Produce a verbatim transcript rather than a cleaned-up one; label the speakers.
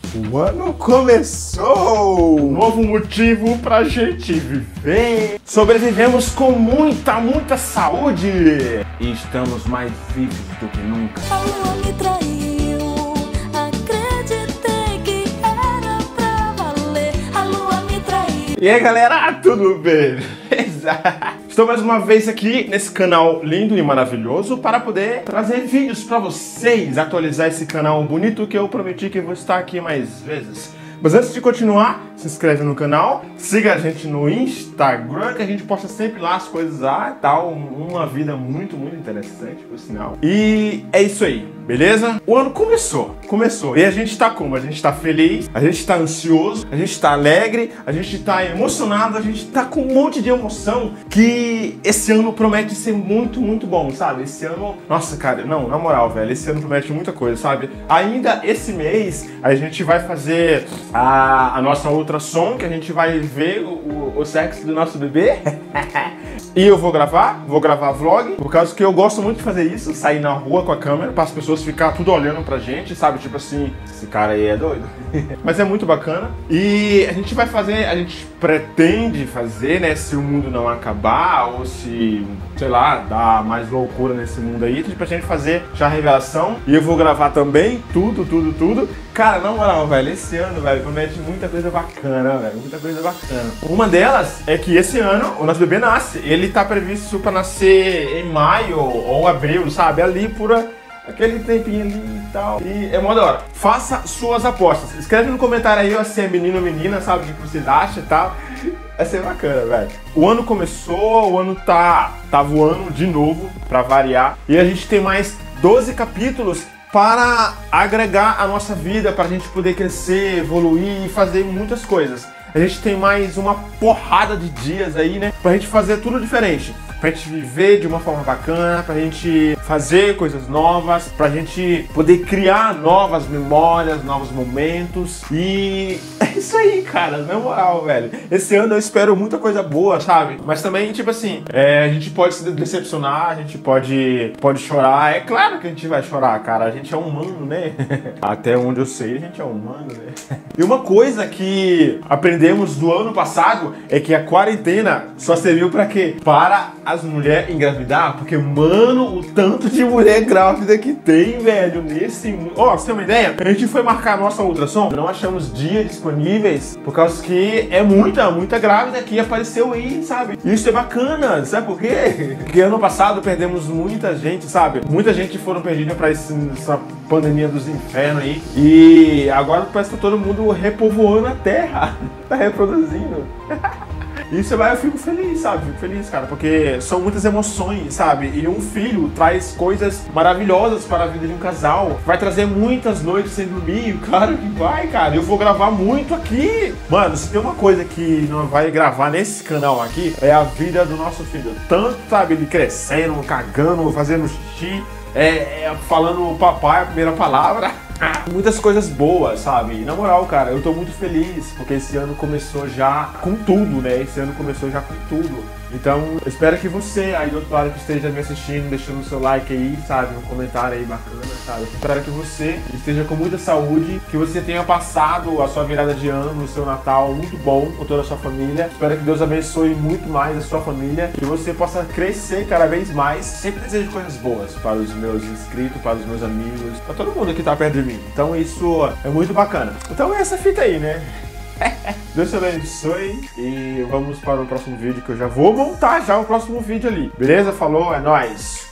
Speaker 1: O ano começou! Um novo motivo pra gente viver. Sobrevivemos com muita, muita saúde. E estamos mais vivos do que nunca.
Speaker 2: A lua me traiu, acreditei que era pra valer. A lua me traiu.
Speaker 1: E aí galera, tudo bem? Estou mais uma vez aqui nesse canal lindo e maravilhoso para poder trazer vídeos para vocês, atualizar esse canal bonito que eu prometi que vou estar aqui mais vezes. Mas antes de continuar, se inscreve no canal, siga a gente no Instagram, que a gente posta sempre lá as coisas lá e tal, uma vida muito, muito interessante, por sinal. E é isso aí, beleza? O ano começou, começou, e a gente tá como? A gente tá feliz, a gente tá ansioso, a gente tá alegre, a gente tá emocionado, a gente tá com um monte de emoção, que esse ano promete ser muito, muito bom, sabe? Esse ano, nossa cara, não, na moral, velho, esse ano promete muita coisa, sabe? Ainda esse mês, a gente vai fazer a, a nossa ultrassom, que a gente vai ver o, o, o sexo do nosso bebê. E eu vou gravar, vou gravar vlog, por causa que eu gosto muito de fazer isso, sair na rua com a câmera, para as pessoas ficar tudo olhando pra gente, sabe? Tipo assim, esse cara aí é doido. Mas é muito bacana. E a gente vai fazer, a gente pretende fazer, né, se o mundo não acabar, ou se, sei lá, dá mais loucura nesse mundo aí, a gente pretende fazer já a revelação. E eu vou gravar também tudo, tudo, tudo. Cara, na moral, velho, esse ano, velho, promete muita coisa bacana, velho, muita coisa bacana. Uma delas é que esse ano o nosso bebê nasce. Ele tá previsto pra nascer em maio ou abril, sabe? Ali por aquele tempinho ali e tal. E é mó da hora. Faça suas apostas. Escreve no comentário aí ó, se é menino ou menina, sabe? O que vocês acham e tal. Vai ser bacana, velho. O ano começou, o ano tá, tá voando de novo, pra variar. E a gente tem mais doze capítulos para agregar a nossa vida, para a gente poder crescer, evoluir e fazer muitas coisas. A gente tem mais uma porrada de dias aí, né? Pra gente fazer tudo diferente. Pra gente viver de uma forma bacana, pra gente fazer coisas novas, pra gente poder criar novas memórias, novos momentos. E é isso aí, cara, na moral, velho. Esse ano eu espero muita coisa boa, sabe? Mas também, tipo assim, é, a gente pode se decepcionar, a gente pode, pode chorar. É claro que a gente vai chorar, cara. A gente é humano, né? Até onde eu sei, a gente é humano, né? E uma coisa que aprendemos do ano passado é que a quarentena só serviu pra quê? Para as mulheres engravidar, porque, mano, o tanto de mulher grávida que tem, velho, nesse mundo. Ó, pra você ter uma ideia, a gente foi marcar a nossa ultrassom, não achamos dias disponíveis, por causa que é muita, muita grávida que apareceu aí, sabe? Isso é bacana, sabe por quê? Porque ano passado perdemos muita gente, sabe? Muita gente foram perdida pra esse, essa pandemia dos infernos aí, e agora parece que tá todo mundo repovoando a terra, tá reproduzindo. Isso eu fico feliz, sabe? Fico feliz, cara, porque são muitas emoções, sabe? E um filho traz coisas maravilhosas para a vida de um casal. Vai trazer muitas noites sem dormir, claro que vai, cara. Eu vou gravar muito aqui. Mano, se tem uma coisa que não vai gravar nesse canal aqui, é a vida do nosso filho. Tanto, sabe, ele crescendo, cagando, fazendo xixi, é, é, falando o papai, a primeira palavra. Muitas coisas boas, sabe? E na moral, cara, eu tô muito feliz, porque esse ano começou já com tudo, né? Esse ano começou já com tudo. Então, eu espero que você aí do outro lado que esteja me assistindo, deixando o seu like aí, sabe? Um comentário aí bacana, sabe? Eu espero que você esteja com muita saúde, que você tenha passado a sua virada de ano, o seu Natal muito bom com toda a sua família. Espero que Deus abençoe muito mais a sua família, que você possa crescer cada vez mais. Sempre desejo coisas boas para os meus inscritos, para os meus amigos, para todo mundo que tá perto de mim. Então isso é muito bacana. Então é essa fita aí, né? Deus te abençoe e vamos para o próximo vídeo, que eu já vou montar já o próximo vídeo ali. Beleza? Falou, é nóis!